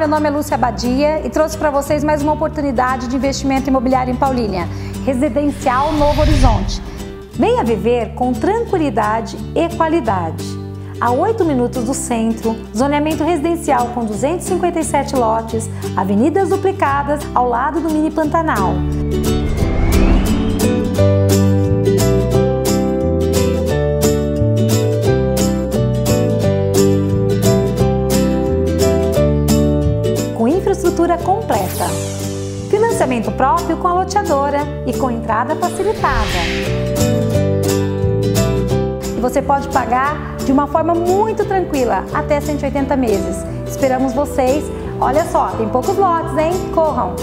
meu nome é Lúcia Abadia e trouxe para vocês mais uma oportunidade de investimento imobiliário em Paulínia, Residencial Novo Horizonte. Venha viver com tranquilidade e qualidade. A 8 minutos do centro, zoneamento residencial com 257 lotes, avenidas duplicadas ao lado do Mini Pantanal. Infraestrutura completa, financiamento próprio com a loteadora e com entrada facilitada. E você pode pagar de uma forma muito tranquila, até 180 meses. Esperamos vocês. Olha só, tem poucos lotes, hein? Corram!